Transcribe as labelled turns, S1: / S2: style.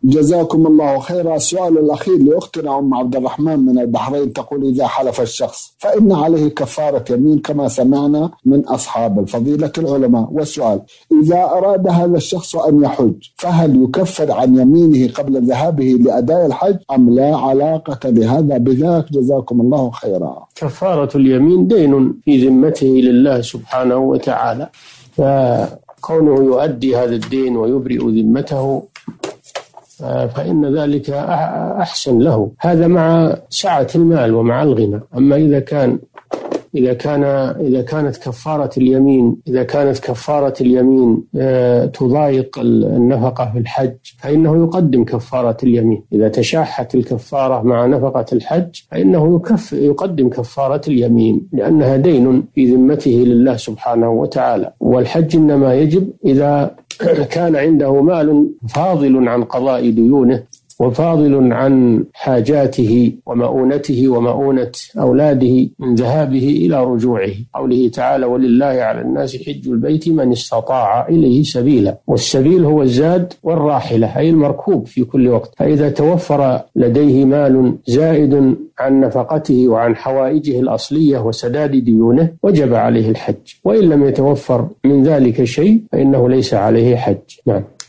S1: جزاكم الله خيرا. السؤال الأخير لأختنا أم عبد الرحمن من البحرين، تقول: إذا حلف الشخص فإن عليه كفارة يمين كما سمعنا من أصحاب الفضيلة العلماء. والسؤال: إذا أراد هذا الشخص أن يحج فهل يكفر عن يمينه قبل ذهابه لأداء الحج أم لا علاقة لهذا بذاك؟ جزاكم الله خيرا.
S2: كفارة اليمين دين في ذمته لله سبحانه وتعالى، فكونه يؤدي هذا الدين ويبرئ ذمته فإن ذلك أحسن له، هذا مع سعة المال ومع الغنى. أما إذا كانت كفارة اليمين تضايق النفقة في الحج فإنه يقدم كفارة اليمين. إذا تشاحت الكفارة مع نفقة الحج فإنه يقدم كفارة اليمين، لأنها دين في ذمته لله سبحانه وتعالى. والحج إنما يجب إذا كان عنده مال فاضل عن قضاء ديونه وفاضل عن حاجاته ومؤونته ومؤونة أولاده من ذهابه إلى رجوعه. قوله تعالى: ولله على الناس حج البيت من استطاع إليه سبيلا. والسبيل هو الزاد والراحلة، أي المركوب في كل وقت. فإذا توفر لديه مال زائد عن نفقته وعن حوائجه الأصلية وسداد ديونه وجب عليه الحج، وإن لم يتوفر من ذلك شيء فإنه ليس عليه حج. نعم.